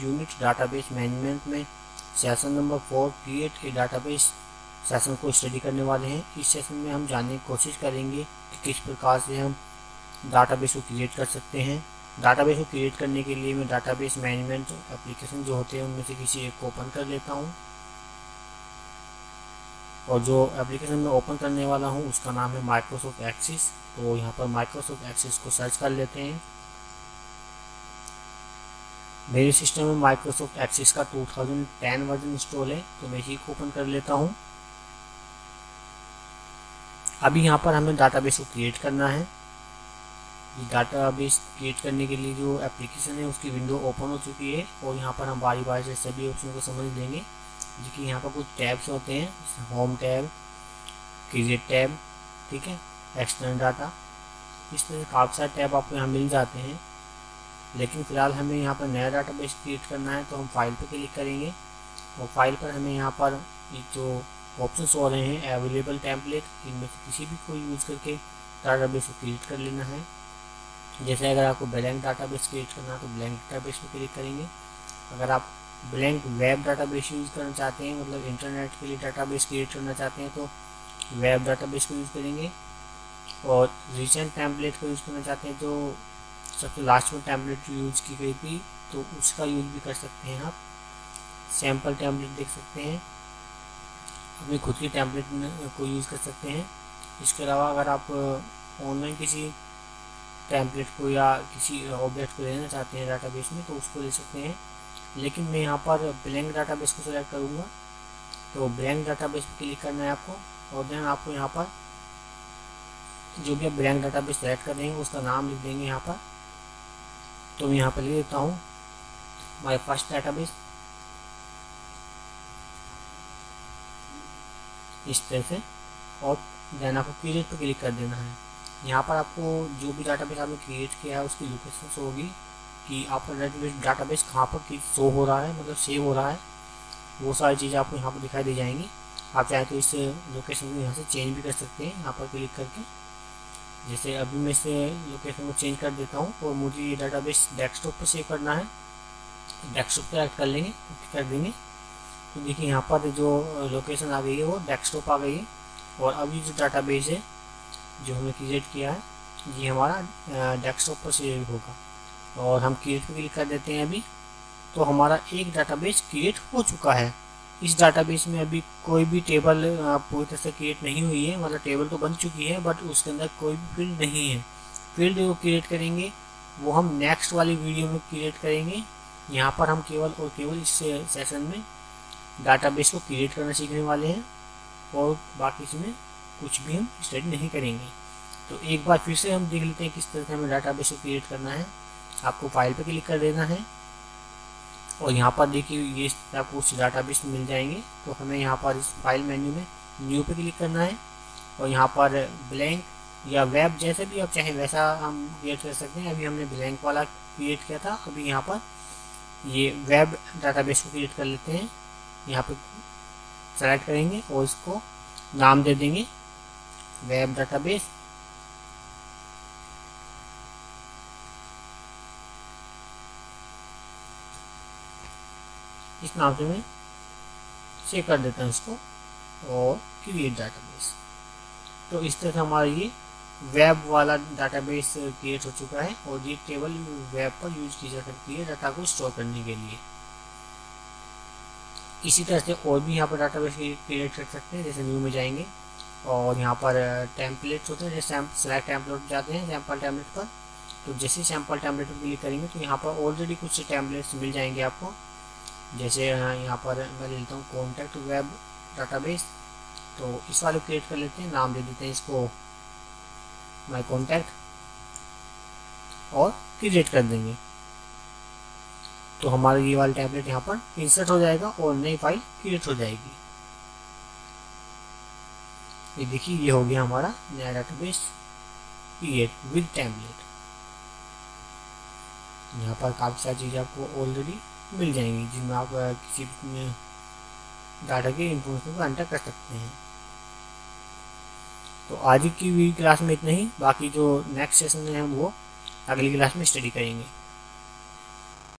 Unit database management में session number 4 create a database session को study करने वाले हैं। इस सेशन में हम जानने की कोशिश करेंगे कि किस प्रकार से हम डाटाबेस को क्रिएट कर सकते हैं। डाटाबेस को क्रिएट करने के लिए मैं डाटाबेस मैनेजमेंट एप्लीकेशन जो होते हैं उनमें से किसी एक को ओपन कर लेता हूँ, और जो एप्लीकेशन में ओपन करने वाला हूँ उसका नाम है माइक्रोसॉफ्ट एक्सेस। तो यहाँ पर माइक्रोसॉफ्ट एक्सेस को सर्च कर लेते हैं। मेरे सिस्टम में माइक्रोसॉफ्ट एक्सेस का 2010 वर्जन इंस्टॉल है, तो मैं इसी को ओपन कर लेता हूँ। अभी यहाँ पर हमें डाटाबेस को क्रिएट करना है। डाटाबेस क्रिएट करने के लिए जो एप्लीकेशन है उसकी विंडो ओपन हो चुकी है, और यहाँ पर हम बारी बारी से सभी ऑप्शन को समझ लेंगे। देखिए यहाँ पर कुछ टैब्स होते हैं, होम टैब, क्रिएट टैब, ठीक है, एक्सटर्नल डाटा, इस तरह से काफ़ी सारे टैब आपको यहाँ मिल जाते हैं। लेकिन फ़िलहाल हमें यहाँ पर नया डाटाबेस क्रिएट करना है, तो हम फाइल पर क्लिक करेंगे, और फाइल पर हमें यहाँ पर जो ऑप्शंस हो रहे हैं अवेलेबल टेम्पलेट, इनमें से किसी भी को यूज़ करके डाटाबेस को क्रिएट कर लेना है। जैसे अगर आपको ब्लैंक डाटाबेस क्रिएट करना है तो ब्लैंक डाटाबेस पर क्लिक करेंगे। अगर आप ब्लैंक वेब डाटाबेस यूज़ करना चाहते हैं, मतलब इंटरनेट के लिए डाटाबेस क्रिएट करना चाहते हैं, तो वेब डाटाबेस को यूज़ करेंगे। और रिसेंट टेम्पलेट को यूज़ करना चाहते हैं, जो सबसे लास्ट में टेम्पलेट यूज़ की गई थी, तो उसका यूज़ भी कर सकते हैं। आप सैम्पल टेम्पलेट देख सकते हैं, अपनी खुद की टेम्पलेट को यूज़ कर सकते हैं। इसके अलावा अगर आप ऑनलाइन किसी टेम्पलेट को या किसी ऑब्जेक्ट को लेना चाहते हैं डाटाबेस में, तो उसको ले सकते हैं। लेकिन मैं यहाँ पर ब्लैंक डाटाबेस को सेलेक्ट करूँगा, तो ब्लैंक डाटाबेस पर क्लिक करना है आपको, और देन आपको यहाँ पर जो भी आप ब्लैंक डाटाबेस सेलेक्ट कर देंगे उसका नाम लिख देंगे यहाँ पर। तो मैं यहाँ पर लिख देता हूँ माय फर्स्ट डाटाबेस, इस तरह से, और देन आपको क्रिएट पर क्लिक कर देना है। यहाँ पर आपको जो भी डाटाबेस आपने क्रिएट किया है उसकी लोकेशन होगी कि आपका डाटाबेस कहाँ पर शो हो रहा है, मतलब सेव हो रहा है, वो सारी चीज़ें आपको यहाँ पर दिखाई दे जाएंगी। आप चाहे तो इस लोकेशन को यहाँ से चेंज भी कर सकते हैं यहाँ पर क्लिक करके। जैसे अभी मैं इस लोकेशन को चेंज कर देता हूँ, और मुझे ये डाटाबेस डेस्कटॉप पर सेव करना है, डेस्कटॉप पर ऐड कर लेंगे, कर देंगे। तो देखिए यहाँ पर जो लोकेशन आ गई है वो डेस्कटॉप आ गई है, और अभी जो डाटाबेस है जो हमने क्रिएट किया है ये हमारा डेस्कटॉप पर सेव होगा। और हम क्रिएट पर क्लिक कर देते हैं अभी, तो हमारा एक डाटाबेस क्रिएट हो चुका है। इस डाटाबेस में अभी कोई भी टेबल पूरी तरह से क्रिएट नहीं हुई है, मतलब टेबल तो बन चुकी है बट उसके अंदर कोई भी फील्ड नहीं है। फील्ड जो क्रिएट करेंगे वो हम नेक्स्ट वाली वीडियो में क्रिएट करेंगे। यहाँ पर हम केवल और केवल इस सेशन में डाटाबेस को क्रिएट करना सीखने वाले हैं, और बाकी इसमें कुछ भी हम स्टडी नहीं करेंगे। तो एक बार फिर से हम देख लेते हैं किस तरह से हमें डाटाबेस को क्रिएट करना है। आपको फाइल पर क्लिक कर देना है, और यहाँ पर देखिए ये आपको कुछ डाटाबेस मिल जाएंगे। तो हमें यहाँ पर इस फाइल मेन्यू में न्यू पे क्लिक करना है, और यहाँ पर ब्लैंक या वेब जैसे भी आप चाहें वैसा हम क्रिएट कर सकते हैं। अभी हमने ब्लैंक वाला क्रिएट किया था, अभी यहाँ पर ये वेब डाटाबेस को क्रिएट कर लेते हैं। यहाँ पे सेलेक्ट करेंगे और इसको नाम दे देंगे वेब डाटाबेस। इस नाम से मैं सेव कर देता हूँ इसको, और क्रिएट डाटाबेस। तो इस तरह से हमारा ये वेब वाला डाटाबेस क्रिएट हो चुका है, और ये टेबल वेब पर यूज की जा सकती है डाटा को स्टोर करने के लिए। इसी तरह से और भी यहाँ पर डाटाबेस क्रिएट कर सकते हैं। जैसे न्यू में जाएंगे, और यहाँ पर टेम्पलेट्स होते हैं, जैसे सेलेक्ट टेम्पलेट जाते हैं सैम्पल टेम्पलेट पर। तो जैसे सैम्पल टेम्पलेट पर क्लिक करेंगे तो यहाँ पर ऑलरेडी कुछ टेम्पलेट्स मिल जाएंगे आपको। जैसे यहाँ पर मैं ले लेता हूँ कॉन्टैक्ट वेब डाटाबेस, तो इस वाले क्रिएट कर लेते हैं, नाम दे देते हैं इसको माय कॉन्टैक्ट, और क्रिएट कर देंगे। तो हमारा ये वाला टैबलेट यहाँ पर इंसर्ट हो जाएगा और नई फाइल क्रिएट हो जाएगी। ये देखिए ये हो गया हमारा नया डाटाबेस क्रिएट विद टेम्पलेट। यहाँ पर काफ़ी सारी चीज़ें आपको ऑलरेडी मिल जाएंगी जिनमें आप किसी डाटा के इंफॉर्मेशन को एंटर कर सकते हैं। तो आज की क्लास में इतना ही, बाकी जो नेक्स्ट सेशन है हम वो अगली क्लास में स्टडी करेंगे।